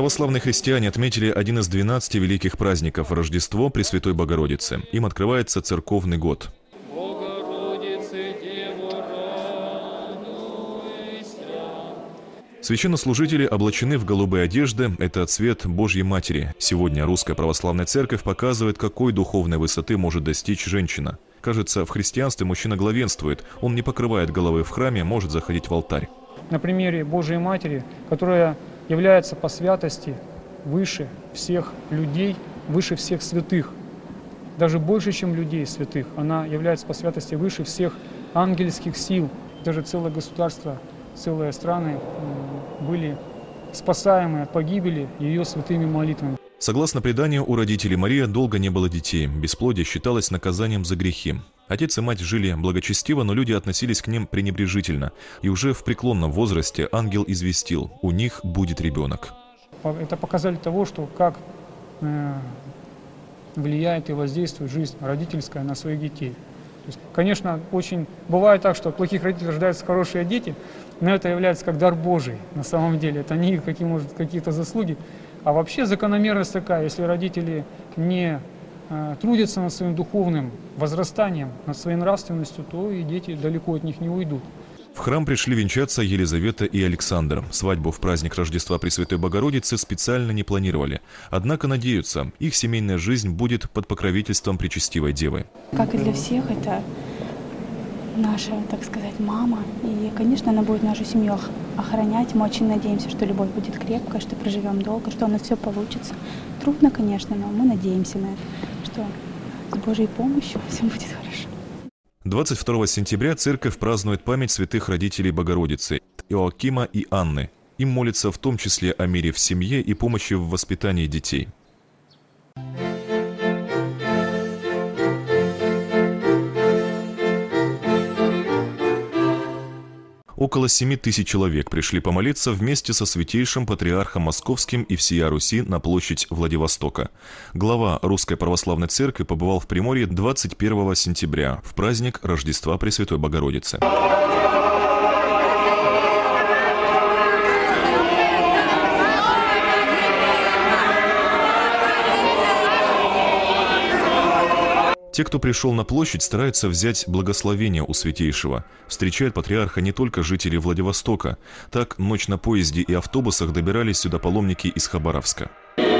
Православные христиане отметили один из 12 великих праздников – Рождество Пресвятой Богородицы. Им открывается церковный год. Священнослужители облачены в голубые одежды – это цвет Божьей Матери. Сегодня Русская Православная Церковь показывает, какой духовной высоты может достичь женщина. Кажется, в христианстве мужчина главенствует, он не покрывает головы в храме, может заходить в алтарь. На примере Божьей Матери, которая является по святости выше всех людей, выше всех святых, даже больше, чем людей святых. Она является по святости выше всех ангельских сил. Даже целое государство, целые страны были спасаемы от погибели ее святыми молитвами. Согласно преданию, у родителей Марии долго не было детей. Бесплодие считалось наказанием за грехи. Отец и мать жили благочестиво, но люди относились к ним пренебрежительно. И уже в преклонном возрасте ангел известил: у них будет ребенок. Это показатель того, что как влияет и воздействует жизнь родительская на своих детей. То есть, конечно, очень бывает так, что от плохих родителей рождаются хорошие дети, но это является как дар Божий на самом деле. Это не какие-то заслуги. А вообще закономерность такая: если родители не трудятся над своим духовным возрастанием, над своей нравственностью, то и дети далеко от них не уйдут. В храм пришли венчаться Елизавета и Александр. Свадьбу в праздник Рождества Пресвятой Богородицы специально не планировали. Однако надеются, их семейная жизнь будет под покровительством Пречестивой Девы. Как и для всех, это наша, так сказать, мама. И, конечно, она будет нашу семью охранять. Мы очень надеемся, что любовь будет крепкая, что проживем долго, что у нас все получится. Трудно, конечно, но мы надеемся на это, что с Божьей помощью все будет хорошо. 22 сентября церковь празднует память святых родителей Богородицы Иоакима и Анны. Им молятся в том числе о мире в семье и помощи в воспитании детей. Около 7 тысяч человек пришли помолиться вместе со святейшим патриархом Московским и всея Руси на площадь Владивостока. Глава Русской Православной Церкви побывал в Приморье 21 сентября в праздник Рождества Пресвятой Богородицы. Те, кто пришел на площадь, стараются взять благословение у Святейшего. Встречают патриарха не только жители Владивостока. Так, ночь на поезде и автобусах добирались сюда паломники из Хабаровска.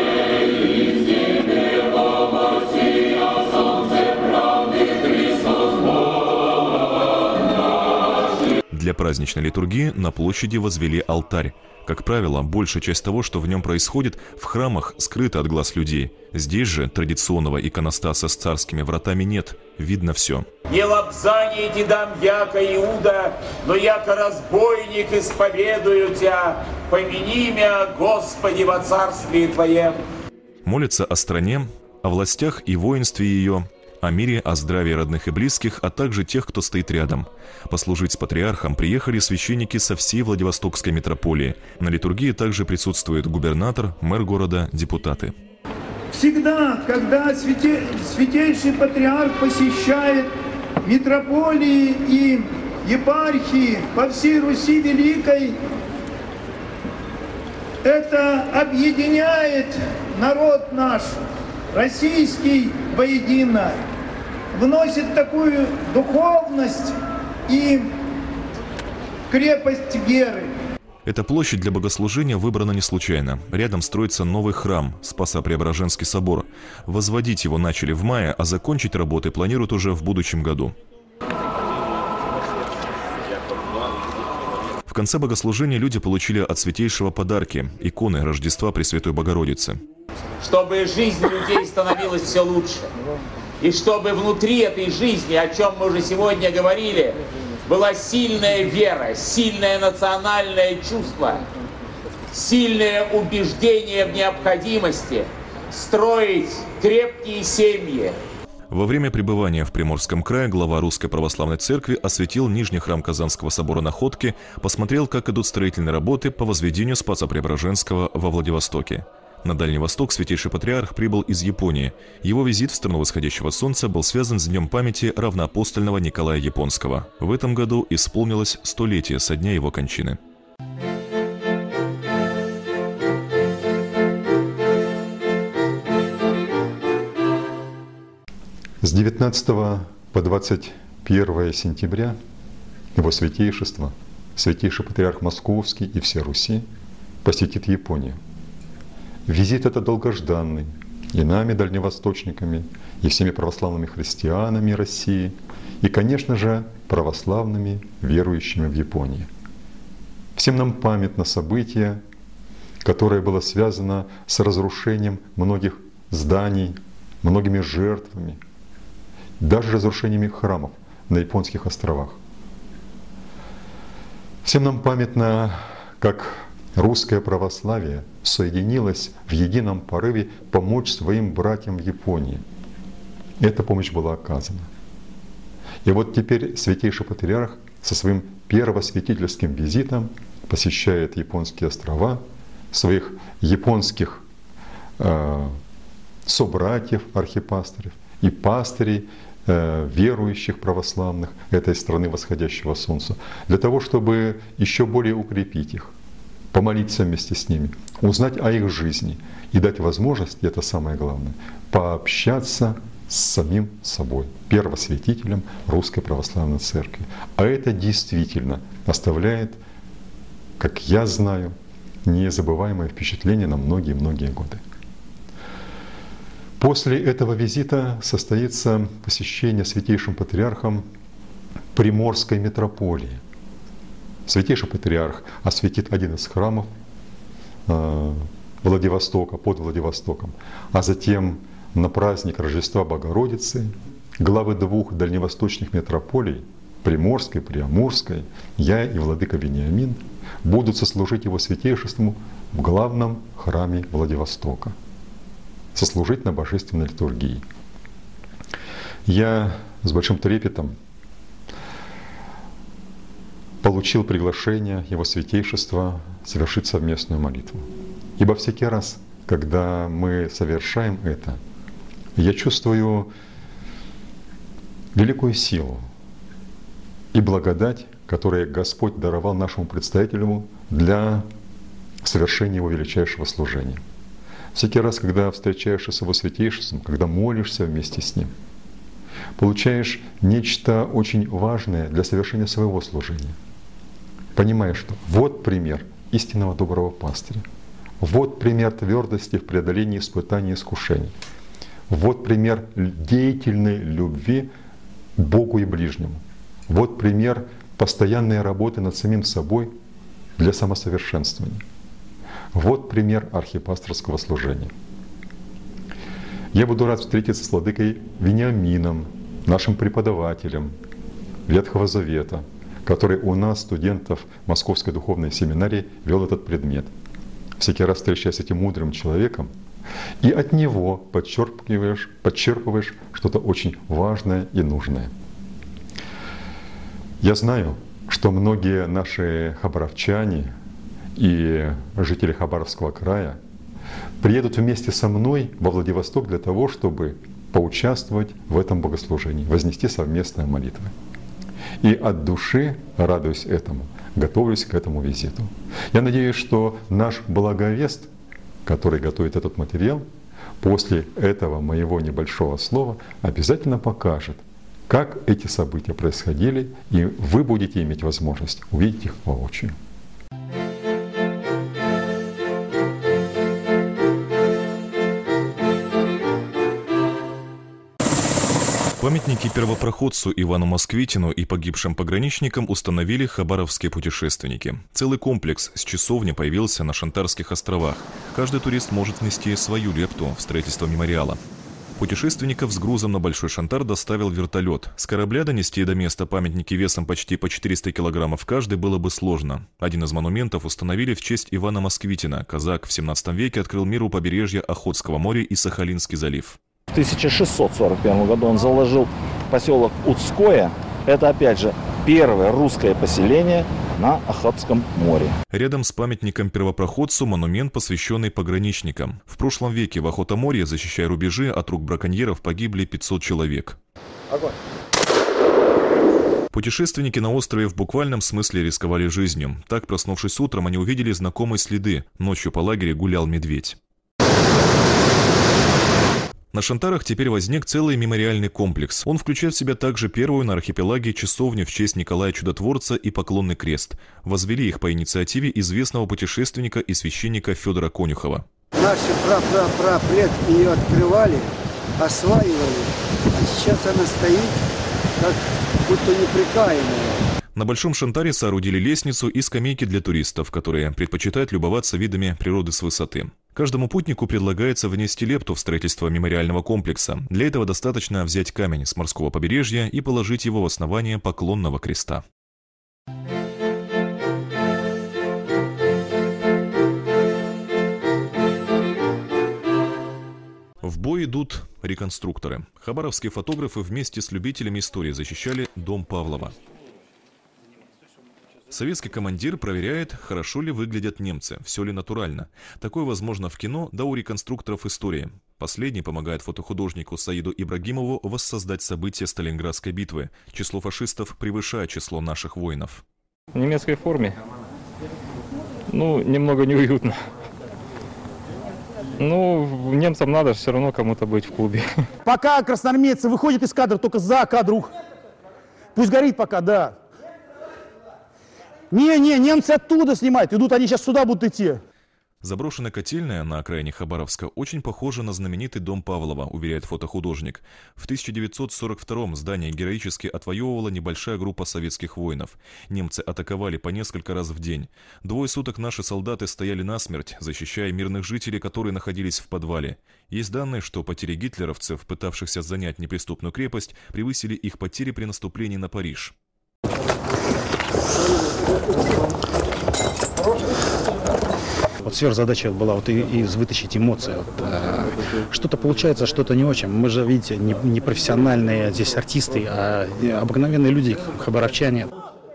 Для праздничной литургии на площади возвели алтарь. Как правило, большая часть того, что в нем происходит, в храмах скрыта от глаз людей. Здесь же традиционного иконостаса с царскими вратами нет, видно все. «Не лапзание не дам яко Иуда, но яко разбойник исповедую тебя, помяни меня, Господи, во царстве Твоем». Молятся о стране, о властях и воинстве ее, о мире, о здравии родных и близких, а также тех, кто стоит рядом. Послужить с патриархом приехали священники со всей Владивостокской митрополии. На литургии также присутствует губернатор, мэр города, депутаты. Всегда, когда святейший патриарх посещает митрополии и епархии по всей Руси Великой, это объединяет народ наш, российский, воедино, вносит такую духовность и крепость веры. Эта площадь для богослужения выбрана не случайно. Рядом строится новый храм, Спасо-Преображенский собор. Возводить его начали в мае, а закончить работы планируют уже в будущем году. В конце богослужения люди получили от Святейшего подарки – иконы Рождества Пресвятой Богородицы. Чтобы жизнь людей становилась все лучше. И чтобы внутри этой жизни, о чем мы уже сегодня говорили, была сильная вера, сильное национальное чувство, сильное убеждение в необходимости строить крепкие семьи. Во время пребывания в Приморском крае глава Русской Православной Церкви осветил Нижний храм Казанского собора Находки, посмотрел, как идут строительные работы по возведению Спасо-Преображенского во Владивостоке. На Дальний Восток Святейший Патриарх прибыл из Японии. Его визит в страну восходящего солнца был связан с днем памяти равноапостольного Николая Японского. В этом году исполнилось 100-летие со дня его кончины. С 19 по 21 сентября Его Святейшество, Святейший Патриарх Московский и всей Руси посетит Японию. Визит это долгожданный и нами, дальневосточниками, и всеми православными христианами России, и, конечно же, православными верующими в Японии. Всем нам памятно событие, которое было связано с разрушением многих зданий, многими жертвами, даже разрушениями храмов на японских островах. Всем нам памятно, как русское православие соединилось в едином порыве помочь своим братьям в Японии. Эта помощь была оказана. И вот теперь Святейший Патриарх со своим первосвятительским визитом посещает японские острова, своих японских собратьев, архипастырев и пастырей, верующих православных этой страны восходящего солнца, для того, чтобы еще более укрепить их, помолиться вместе с ними, узнать о их жизни и дать возможность, и это самое главное, пообщаться с самим собой, первосвятителем Русской Православной Церкви. А это действительно оставляет, как я знаю, незабываемое впечатление на многие-многие годы. После этого визита состоится посещение Святейшим Патриархом Приморской митрополии. Святейший Патриарх осветит один из храмов Владивостока, под Владивостоком, а затем на праздник Рождества Богородицы главы двух дальневосточных митрополий, Приморской, Приамурской, я и владыка Вениамин, будут сослужить его святейшеству в главном храме Владивостока, сослужить на божественной литургии. Я с большим трепетом получил приглашение Его Святейшества совершить совместную молитву. Ибо всякий раз, когда мы совершаем это, я чувствую великую силу и благодать, которую Господь даровал нашему предстоятелю для совершения Его величайшего служения. Всякий раз, когда встречаешься с Его Святейшеством, когда молишься вместе с Ним, получаешь нечто очень важное для совершения своего служения. Понимаешь, что вот пример истинного доброго пастыря, вот пример твердости в преодолении испытаний и искушений, вот пример деятельной любви к Богу и ближнему, вот пример постоянной работы над самим собой для самосовершенствования. Вот пример архипасторского служения. Я буду рад встретиться с владыкой Вениамином, нашим преподавателем Ветхого Завета, который у нас, студентов Московской духовной семинарии, вел этот предмет. Всякий раз встречаясь с этим мудрым человеком, и от него подчерпываешь что-то очень важное и нужное. Я знаю, что многие наши хабаровчане и жители Хабаровского края приедут вместе со мной во Владивосток для того, чтобы поучаствовать в этом богослужении, вознести совместные молитвы. И от души радуюсь этому, готовлюсь к этому визиту. Я надеюсь, что наш благовест, который готовит этот материал, после этого моего небольшого слова обязательно покажет, как эти события происходили, и вы будете иметь возможность увидеть их воочию. Памятники первопроходцу Ивану Москвитину и погибшим пограничникам установили хабаровские путешественники. Целый комплекс с часовни появился на Шантарских островах. Каждый турист может внести свою лепту в строительство мемориала. Путешественников с грузом на Большой Шантар доставил вертолет. С корабля донести до места памятники весом почти по 400 килограммов каждый было бы сложно. Один из монументов установили в честь Ивана Москвитина. Казак в 17 веке открыл миру побережье Охотского моря и Сахалинский залив. В 1641 году он заложил поселок Удское. Это, опять же, первое русское поселение на Охотском море. Рядом с памятником первопроходцу монумент, посвященный пограничникам. В прошлом веке в Охотоморье, защищая рубежи от рук браконьеров, погибли 500 человек. Огонь. Путешественники на острове в буквальном смысле рисковали жизнью. Так, проснувшись утром, они увидели знакомые следы. Ночью по лагерю гулял медведь. На Шантарах теперь возник целый мемориальный комплекс. Он включает в себя также первую на архипелаге часовню в честь Николая Чудотворца и поклонный крест. Возвели их по инициативе известного путешественника и священника Федора Конюхова. Наши предки ее открывали, осваивали, а сейчас она стоит как будто неприкаянная. На Большом Шантаре соорудили лестницу и скамейки для туристов, которые предпочитают любоваться видами природы с высоты. Каждому путнику предлагается внести лепту в строительство мемориального комплекса. Для этого достаточно взять камень с морского побережья и положить его в основание поклонного креста. В бой идут реконструкторы. Хабаровские фотографы вместе с любителями истории защищали дом Павлова. Советский командир проверяет, хорошо ли выглядят немцы, все ли натурально. Такое возможно в кино, да у реконструкторов истории. Последний помогает фотохудожнику Саиду Ибрагимову воссоздать события Сталинградской битвы. Число фашистов превышает число наших воинов. В немецкой форме, немного неуютно. Немцам надо все равно кому-то быть в клубе. Пока красноармейцы выходят из кадра, только за кадрух. Пусть горит пока, да. Не, немцы оттуда снимают, идут, они сейчас сюда будут идти. Заброшенная котельная на окраине Хабаровска очень похожа на знаменитый дом Павлова, уверяет фотохудожник. В 1942-м здание героически отвоевывала небольшая группа советских воинов. Немцы атаковали по несколько раз в день. 2 суток наши солдаты стояли насмерть, защищая мирных жителей, которые находились в подвале. Есть данные, что потери гитлеровцев, пытавшихся занять неприступную крепость, превысили их потери при наступлении на Париж. Вот сверхзадача была вытащить эмоции. Что-то получается, что-то не очень. Мы же, видите, не профессиональные здесь артисты, а обыкновенные люди, хабаровчане.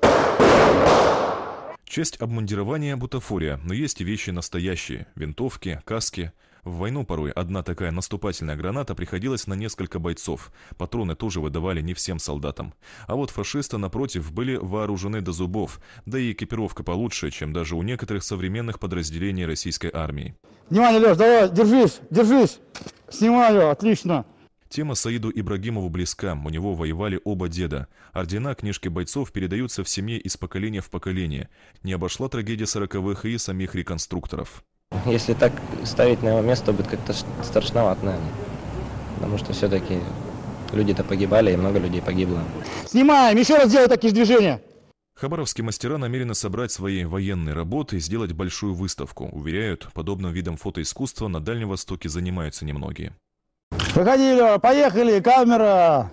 Часть обмундирования – бутафория, но есть и вещи настоящие – винтовки, каски. В войну порой одна такая наступательная граната приходилась на несколько бойцов. Патроны тоже выдавали не всем солдатам. А вот фашисты, напротив, были вооружены до зубов, да и экипировка получше, чем даже у некоторых современных подразделений российской армии. Внимание, Леш, давай, держись. Снимаю, отлично. Тема Саиду Ибрагимову близка, у него воевали оба деда. Ордена, книжки бойцов передаются в семье из поколения в поколение. Не обошла трагедия 40-х и самих реконструкторов. Если так ставить на его место, будет как-то страшновато, наверное. Потому что все-таки люди-то погибали, и много людей погибло. Снимаем, еще раз делай такие же движения. Хабаровские мастера намерены собрать свои военные работы и сделать большую выставку. Уверяют, подобным видом фотоискусства на Дальнем Востоке занимаются немногие. Выходи, Лёва, поехали, камера!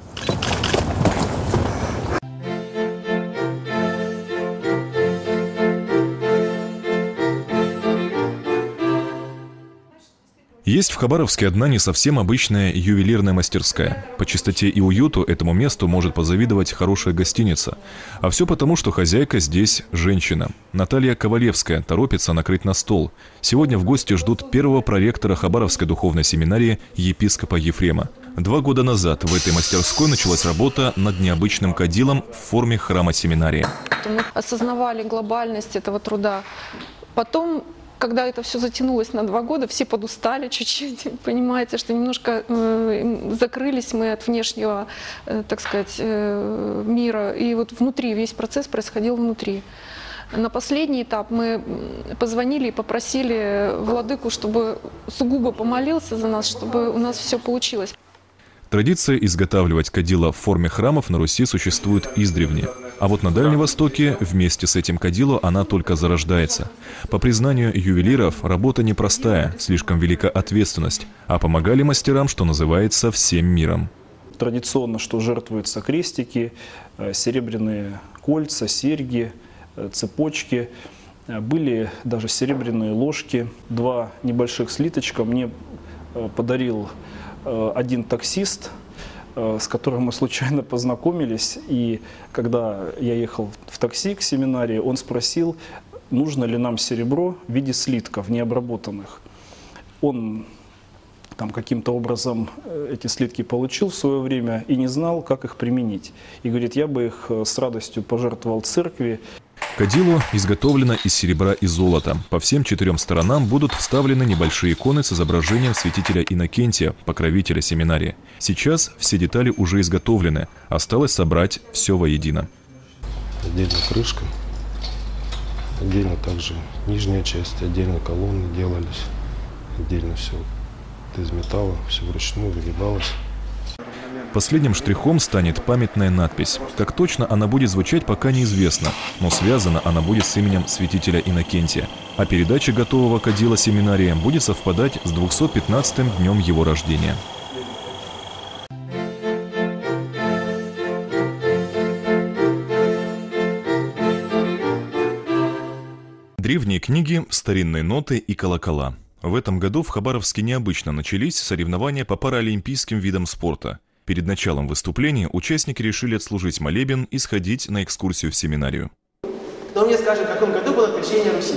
Есть в Хабаровске одна не совсем обычная ювелирная мастерская. По чистоте и уюту этому месту может позавидовать хорошая гостиница. А все потому, что хозяйка здесь женщина. Наталья Ковалевская торопится накрыть на стол. Сегодня в гости ждут первого проректора Хабаровской духовной семинарии епископа Ефрема. 2 года назад в этой мастерской началась работа над необычным кадилом в форме храма семинарии. Мы осознавали глобальность этого труда. Потом, когда это все затянулось на 2 года, все подустали чуть-чуть, понимаете, что немножко закрылись мы от внешнего, так сказать, мира. И вот внутри, весь процесс происходил внутри. На последний этап мы позвонили и попросили владыку, чтобы сугубо помолился за нас, чтобы у нас все получилось. Традиция изготавливать кадила в форме храмов на Руси существует издревле. А вот на Дальнем Востоке вместе с этим кадило она только зарождается. По признанию ювелиров, работа непростая, слишком велика ответственность, а помогали мастерам, что называется, всем миром. Традиционно, что жертвуются крестики, серебряные кольца, серьги, цепочки. Были даже серебряные ложки. 2 небольших слиточка мне подарил один таксист, с которым мы случайно познакомились. И когда я ехал в такси к семинарии, он спросил, нужно ли нам серебро в виде слитков необработанных. Он там каким-то образом эти слитки получил в свое время и не знал, как их применить. И говорит, я бы их с радостью пожертвовал церкви. Кадило изготовлено из серебра и золота. По всем 4 сторонам будут вставлены небольшие иконы с изображением святителя Иннокентия, покровителя семинарии. Сейчас все детали уже изготовлены, осталось собрать все воедино. Отдельно крышка, отдельно также нижняя часть, отдельно колонны делались, отдельно все из металла, все вручную выгибалось. Последним штрихом станет памятная надпись. Как точно она будет звучать, пока неизвестно, но связана она будет с именем святителя Иннокентия. А передача готового кадила семинарии будет совпадать с 215-м днем его рождения. Древние книги, старинные ноты и колокола. В этом году в Хабаровске необычно начались соревнования по паралимпийским видам спорта. Перед началом выступления участники решили отслужить молебен и сходить на экскурсию в семинарию. Кто мне скажет, в каком году было крещение Руси?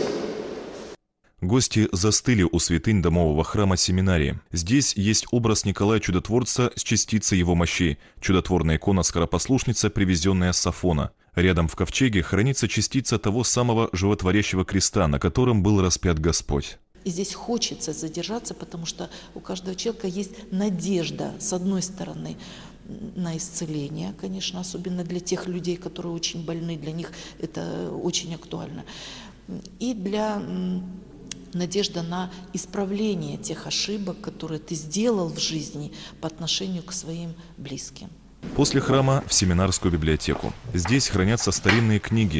Гости застыли у святынь домового храма семинарии. Здесь есть образ Николая Чудотворца с частицей его мощей, чудотворная икона-скоропослушница, привезенная с Афона. Рядом в ковчеге хранится частица того самого животворящего креста, на котором был распят Господь. И здесь хочется задержаться, потому что у каждого человека есть надежда, с одной стороны, на исцеление, конечно, особенно для тех людей, которые очень больны, для них это очень актуально. И для надежда на исправление тех ошибок, которые ты сделал в жизни по отношению к своим близким. После храма в семинарскую библиотеку. Здесь хранятся старинные книги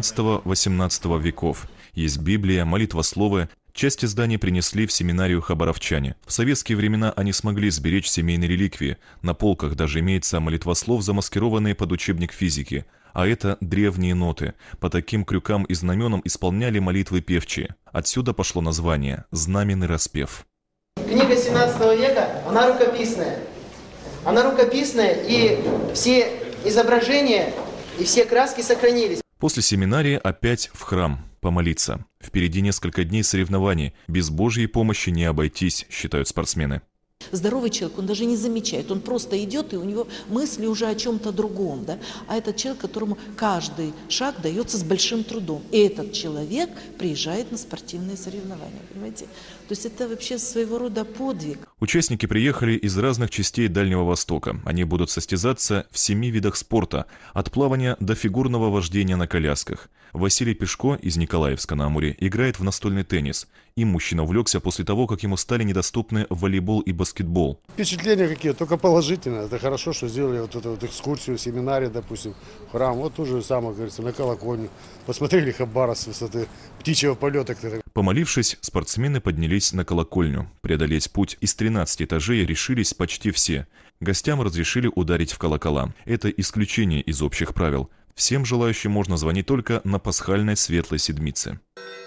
17-18 веков. Есть Библия, молитвословы. Часть изданий принесли в семинарию хабаровчане. В советские времена они смогли сберечь семейные реликвии. На полках даже имеется молитвослов, замаскированные под учебник физики. А это древние ноты. По таким крюкам и знаменам исполняли молитвы певчие. Отсюда пошло название «Знаменный распев». Книга 17 века, она рукописная. Она рукописная, и все изображения, и все краски сохранились. После семинарии опять в храм помолиться. Впереди несколько дней соревнований. Без Божьей помощи не обойтись, считают спортсмены. Здоровый человек, он даже не замечает, он просто идет, и у него мысли уже о чем-то другом. Да? А этот человек, которому каждый шаг дается с большим трудом. И этот человек приезжает на спортивные соревнования, понимаете? То есть это вообще своего рода подвиг. Участники приехали из разных частей Дальнего Востока. Они будут состязаться в 7 видах спорта, от плавания до фигурного вождения на колясках. Василий Пешко из Николаевска на Амуре играет в настольный теннис. Им мужчина увлекся после того, как ему стали недоступны волейбол и баскетбол. Впечатления какие, только положительные. Это хорошо, что сделали вот эту вот экскурсию, семинарий, допустим, храм. Вот тоже самое, говорится, на колокольню. Посмотрели Хабаровск с высоты птичьего полета. Помолившись, спортсмены поднялись на колокольню. Преодолеть путь из 13 этажей решились почти все. Гостям разрешили ударить в колокола. Это исключение из общих правил. Всем желающим можно звонить только на пасхальной Светлой Седмице.